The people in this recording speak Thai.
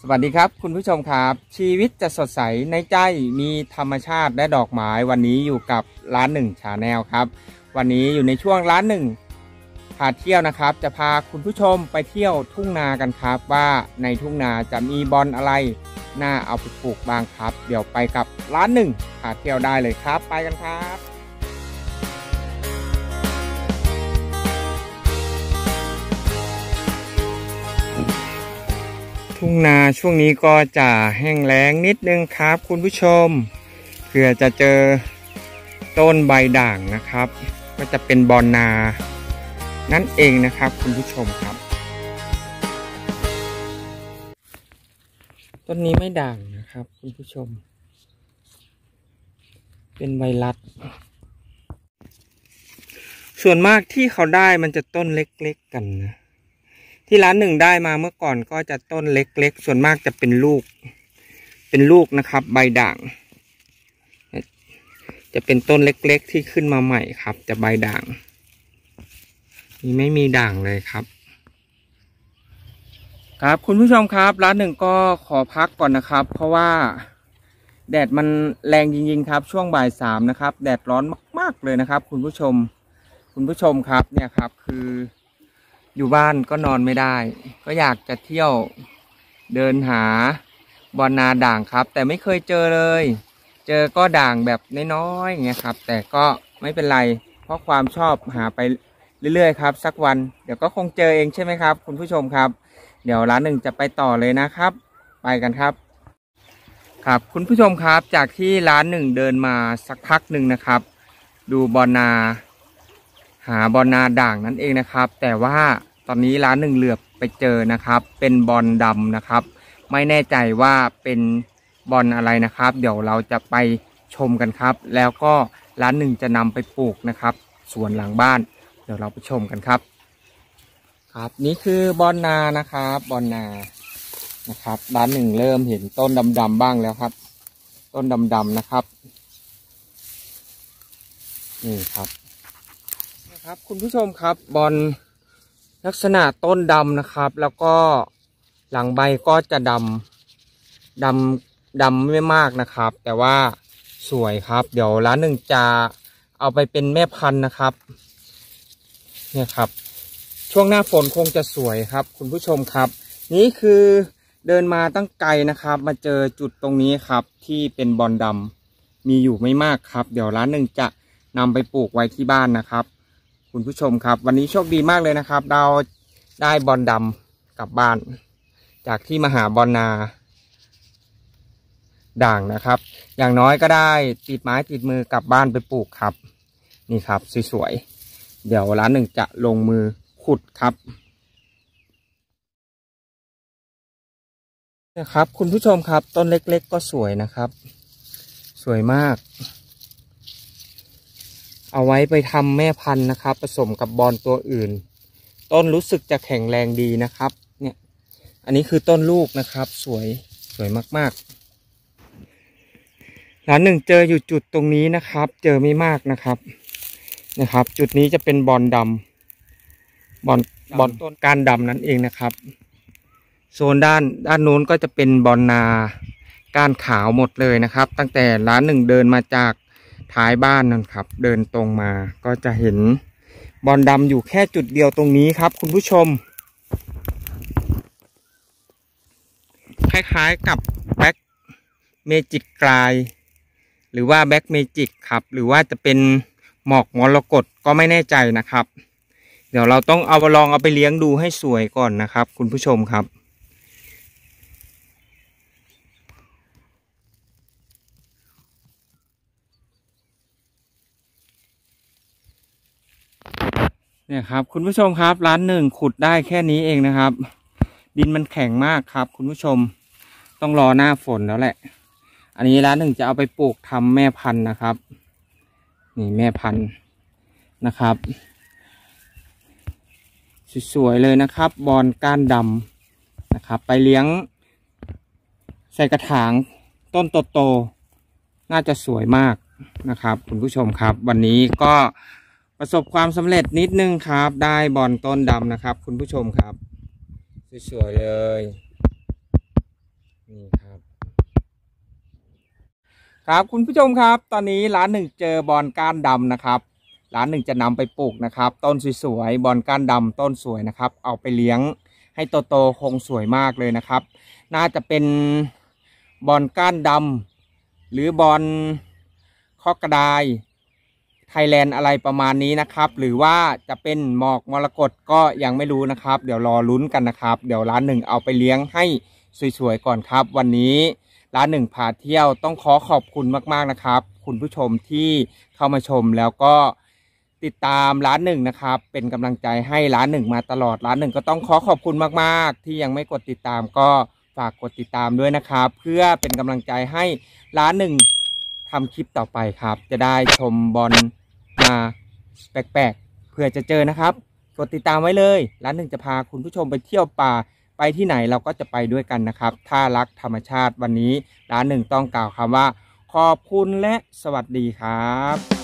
สวัสดีครับคุณผู้ชมครับชีวิตจะสดใสในใจมีธรรมชาติและดอกไม้วันนี้อยู่กับร้านหนึ่งชาแนลครับวันนี้อยู่ในช่วงร้านหนึ่งพาเที่ยวนะครับจะพาคุณผู้ชมไปเที่ยวทุ่งนากันครับว่าในทุ่งนาจะมีบอนอะไรน่าเอาไปปลูกบ้างครับเดี๋ยวไปกับร้านหนึ่งพาเที่ยวได้เลยครับไปกันครับทุ่งนาช่วงนี้ก็จะแห้งแล้งนิดนึงครับคุณผู้ชมเพื่อจะเจอต้นใบด่างนะครับก็จะเป็นบอนนานั่นเองนะครับคุณผู้ชมครับต้นนี้ไม่ด่างนะครับคุณผู้ชมเป็นไวรัสส่วนมากที่เขาได้มันจะต้นเล็กๆกันนะที่ร้านหนึ่งได้มาเมื่อก่อนก็จะต้นเล็กๆส่วนมากจะเป็นลูกนะครับใบด่างจะเป็นต้นเล็กๆที่ขึ้นมาใหม่ครับจะใบด่างนี่ไม่มีด่างเลยครับครับคุณผู้ชมครับร้านหนึ่งก็ขอพักก่อนนะครับเพราะว่าแดดมันแรงจริงๆครับช่วงบ่ายสามนะครับแดดร้อนมากๆเลยนะครับคุณผู้ชมครับเนี่ยครับคืออยู่บ้านก็นอนไม่ได้ก็อยากจะเที่ยวเดินหาบอนนาด่างครับแต่ไม่เคยเจอเลยเจอก็ด่างแบบน้อยๆอย่างเงี้ยครับแต่ก็ไม่เป็นไรเพราะความชอบหาไปเรื่อยๆครับสักวันเดี๋ยวก็คงเจอเองใช่ไหมครับคุณผู้ชมครับเดี๋ยวร้านหนึ่งจะไปต่อเลยนะครับไปกันครับครับคุณผู้ชมครับจากที่ร้านหนึ่งเดินมาสักพักหนึ่งนะครับดูบอนนาหาบอนนาด่างนั่นเองนะครับแต่ว่าตอนนี้ร้านหนึ่งเหลือบไปเจอนะครับเป็นบอนดำนะครับไม่แน่ใจว่าเป็นบอนอะไรนะครับเดี๋ยวเราจะไปชมกันครับแล้วก็ร้านหนึ่งจะนำไปปลูกนะครับสวนหลังบ้านเดี๋ยวเราไปชมกันครับครับนี่คือบอนนานะครับบอนนานะครับร้านหนึ่งเริ่มเห็นต้นดำๆบ้างแล้วครับต้นดำๆนะครับนี่ครับคุณผู้ชมครับบอนลักษณะต้นดำนะครับแล้วก็หลังใบก็จะดำไม่มากนะครับแต่ว่าสวยครับเดี๋ยวร้านหนึ่งจะเอาไปเป็นแม่พันธุ์นะครับเนี่ยครับช่วงหน้าฝนคงจะสวยครับคุณผู้ชมครับนี่คือเดินมาตั้งไกลนะครับมาเจอจุดตรงนี้ครับที่เป็นบอนดำมีอยู่ไม่มากครับเดี๋ยวร้านหนึ่งจะนำไปปลูกไว้ที่บ้านนะครับคุณผู้ชมครับวันนี้โชคดีมากเลยนะครับเราได้บอนดำกลับบ้านจากที่มาหาบอนนาด่างนะครับอย่างน้อยก็ได้ติดไม้ติดมือกลับบ้านไปปลูกครับนี่ครับสวยๆเดี๋ยวร้านหนึ่งจะลงมือขุดครับนะครับคุณผู้ชมครับต้นเล็กๆก็สวยนะครับสวยมากเอาไว้ไปทำแม่พันธุ์นะครับผสมกับบอนตัวอื่นต้นรู้สึกจะแข็งแรงดีนะครับเนี่ยอันนี้คือต้นลูกนะครับสวยมากๆร้านหนึ่งเจออยู่จุดตรงนี้นะครับเจอไม่มากนะครับจุดนี้จะเป็นบอนดำบอนต้นก้านดำนั่นเองนะครับโซนด้านโน้นก็จะเป็นบอนนาก้านขาวหมดเลยนะครับตั้งแต่ร้านหนึ่งเดินมาจากท้ายบ้านนั่นครับเดินตรงมาก็จะเห็นบอนดำอยู่แค่จุดเดียวตรงนี้ครับคุณผู้ชมคล้ายๆกับแบ็คเมจิกกลายหรือว่าแบ็คเมจิกครับหรือว่าจะเป็นหมอกมรกตก็ไม่แน่ใจนะครับเดี๋ยวเราต้องลองเอาไปเลี้ยงดูให้สวยก่อนนะครับคุณผู้ชมครับเนี่ยครับคุณผู้ชมครับร้านหนึ่งขุดได้แค่นี้เองนะครับดินมันแข็งมากครับคุณผู้ชมต้องรอหน้าฝนแล้วแหละอันนี้ร้านหนึ่งจะเอาไปปลูกทำแม่พันธุ์นะครับนี่แม่พันธุ์นะครับสวยๆเลยนะครับบอนก้านดำนะครับไปเลี้ยงใส่กระถางต้นโตๆน่าจะสวยมากนะครับคุณผู้ชมครับวันนี้ก็ประสบความสำเร็จนิดนึงครับได้บอนต้นดำนะครับคุณผู้ชมครับสวยๆเลยนี่ครับครับคุณผู้ชมครับตอนนี้ร้านหนึ่งเจอบอนก้านดำนะครับร้านหนึ่งจะนำไปปลูกนะครับต้นสวยๆบอนก้านดำต้นสวยนะครับเอาไปเลี้ยงให้โตๆคงสวยมากเลยนะครับน่าจะเป็นบอนก้านดำหรือบอนข้อกระดายไทยแลนด์อะไรประมาณนี้นะครับหรือว่าจะเป็นหมอกมรกตก็ยังไม่รู้นะครับเดี๋ยวรอลุ้นกันนะครับเดี๋ยวร้านหนึ่งเอาไปเลี้ยงให้สวยๆก่อนครับวันนี้ร้านหนึ่งพาเที่ยวต้องขอบคุณมากๆนะครับคุณผู้ชมที่เข้ามาชมแล้วก็ติดตามร้านหนึ่งนะครับเป็นกำลังใจให้ร้านหนึ่งมาตลอดร้านหนึ่งก็ต้องขอบคุณมากๆที่ยังไม่กดติดตามก็ฝากกดติดตามด้วยนะครับเพื่อเป็นกำลังใจให้ร้านหนึ่งทำคลิปต่อไปครับจะได้ชมบอลมาแปลกๆเพื่อจะเจอนะครับกดติดตามไว้เลยร้านหนึ่งจะพาคุณผู้ชมไปเที่ยวป่าไปที่ไหนเราก็จะไปด้วยกันนะครับถ้ารักธรรมชาติวันนี้ร้านหนึ่งต้องกล่าวคำว่าขอบคุณและสวัสดีครับ